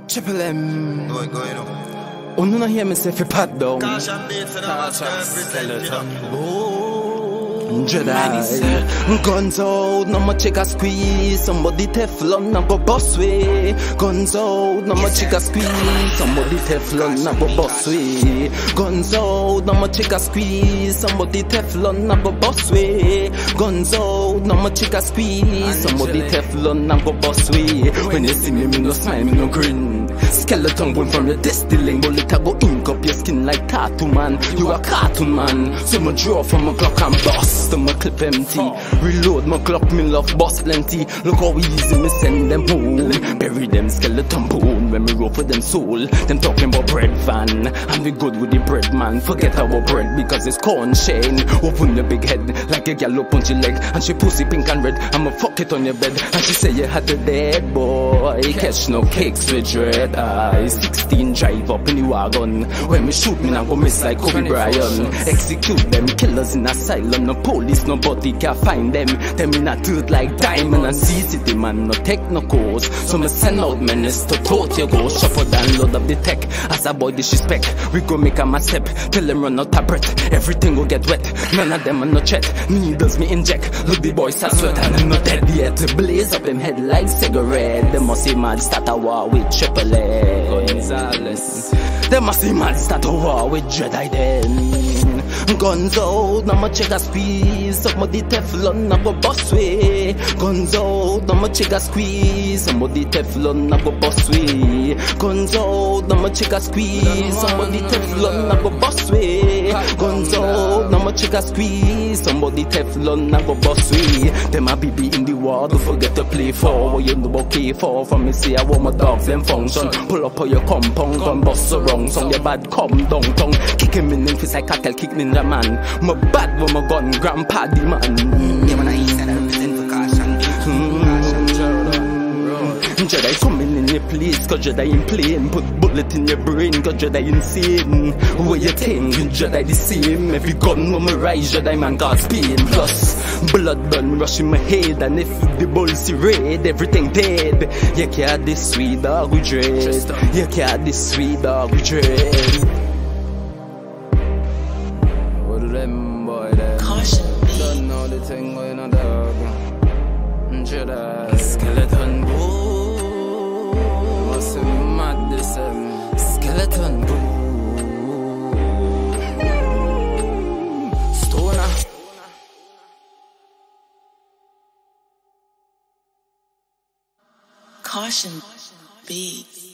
Triple M. Go you know. Oh, no, not hear me say fi pat down. Caution beats and I'm Jedi, guns out, no more chick a squeeze. Somebody Teflon, no go boss way. Guns out, no more chick a squeeze. Somebody Teflon, no go boss way. Guns out, no more chick a squeeze. Somebody Teflon, no go boss way. Guns out, no more chick a squeeze. Somebody Teflon, no go boss way. When you see me no smile, me no grin. Skeleton born from your distilling, bullet a go ink up your skin like tattoo man. You a cartoon man, so me draw from a clock and bust. My clip empty, reload my clock, me love boss plenty. Look how easy me send them home. Bury them skeleton bone when me roll for them soul. Them talking about bread van, and we good with the bread man. Forget our bread because it's corn chain. Open your big head like a gal up on your leg, and she pussy pink and red. I'ma fuck it on your bed, and she say you had a dead boy. Catch no cakes with dread eyes. 16 drive up in the wagon. When me shoot me, I go miss like Kobe Bryant. Execute them killers in asylum. No police, nobody can find them. Them in a tooth like diamond and C-City man, no tech, no cause. So me send out menace to tote your go. Shuffle download up the tech. As a boy disrespect, we go make a step. Till them run out of breath, everything will get wet. None of them are no chat, needles me inject. Look the boys are sweat and them not dead yet. Blaze up them head like cigarette. Them must see mad start a war with Triple M. Gonzalez. Them must see mad start a war with Jedi then. Guns out, no more check a squeeze. Somebody Teflon, no go boss way. Guns out, no more check a squeeze. Somebody Teflon, no go boss way. Guns out, no more check a squeeze. Somebody Teflon, no go boss way. Guns out, no more check a squeeze. Somebody Teflon, no go boss way. Them a BB in the war, don't forget to play for. What you know about K4 from me say I want my dogs them function. Pull up on your compound, gun bust so wrong. Some your bad come down tongue. Kick him in the face like cattle, kick in the man. My bad with my gun, grandpa the man. Yeah, when I eat that, I represent for caution. Jedi coming in your place, cause Jedi in plane. Put bullet in your brain, cause Jedi insane. What you think? Jedi the same. Every gun when me rise, Jedi man God's pain. Plus, blood done rush in my head. And if the bullets see red, everything dead. You can't this sweet dog with dread. You can't this sweet dog with dread. Them boy them don't know the thing going on dog. Jedi skeleton boo. Must be mad this skeleton boo. Stoner. Caution beats.